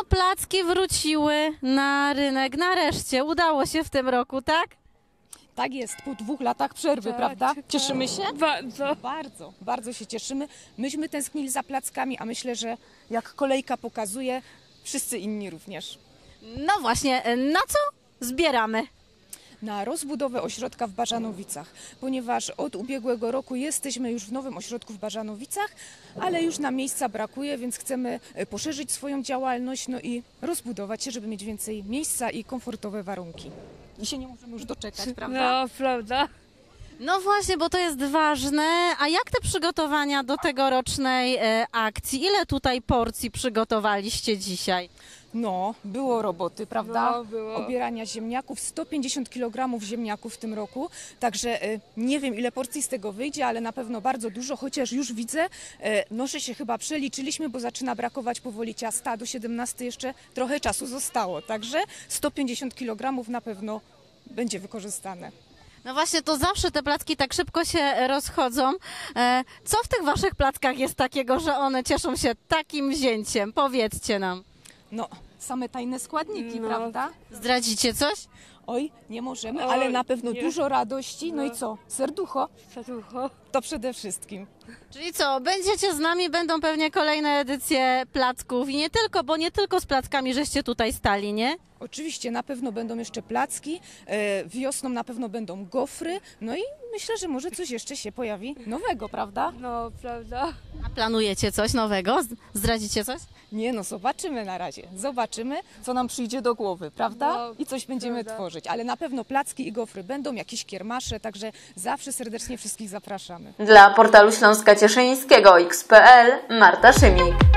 placki wróciły na rynek. Nareszcie udało się w tym roku, tak? Tak jest, po 2 latach przerwy, Tak, prawda? tak. Cieszymy się? Bardzo. Bardzo, bardzo się cieszymy. Myśmy tęsknili za plackami, a myślę, że jak kolejka pokazuje, wszyscy inni również. No właśnie, na co zbieramy? Na rozbudowę ośrodka w Bażanowicach, ponieważ od ubiegłego roku jesteśmy już w nowym ośrodku w Bażanowicach, ale już nam miejsca brakuje, więc chcemy poszerzyć swoją działalność, no i rozbudować się, żeby mieć więcej miejsca i komfortowe warunki. I się nie możemy już doczekać, prawda? No, prawda. No właśnie, bo to jest ważne. A jak te przygotowania do tegorocznej akcji? Ile tutaj porcji przygotowaliście dzisiaj? No, było roboty, prawda? Było. Obierania ziemniaków, 150 kg ziemniaków w tym roku, także nie wiem ile porcji z tego wyjdzie, ale na pewno bardzo dużo, chociaż już widzę, noże się chyba przeliczyliśmy, bo zaczyna brakować powoli ciasta, do 17 jeszcze trochę czasu zostało, także 150 kg na pewno będzie wykorzystane. No właśnie, to zawsze te placki tak szybko się rozchodzą. Co w tych waszych plackach jest takiego, że one cieszą się takim wzięciem? Powiedzcie nam. No, same tajne składniki, No. prawda? Zdradzicie coś? Oj, nie możemy, Oj, ale na pewno nie. dużo radości, no i No. co? Serducho, Serducho. to przede wszystkim. Czyli co, będziecie z nami, będą pewnie kolejne edycje placków i nie tylko, bo nie tylko z plackami żeście tutaj stali, nie? Oczywiście na pewno będą jeszcze placki, wiosną na pewno będą gofry, no i myślę, że może coś jeszcze się pojawi nowego, prawda? No, prawda. A planujecie coś nowego? Zdradzicie coś? Nie no, zobaczymy na razie, zobaczymy co nam przyjdzie do głowy, prawda? No, I coś będziemy prawda. tworzyć, ale na pewno placki i gofry będą, jakieś kiermasze, także zawsze serdecznie wszystkich zapraszamy. Dla portalu Śląska Cieszyńskiego XPL Marta Szymik.